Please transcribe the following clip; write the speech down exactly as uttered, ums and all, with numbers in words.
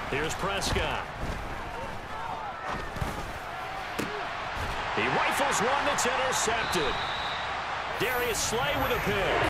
Here's Prescott. He rifles one that's intercepted. Darius Slay with a pick.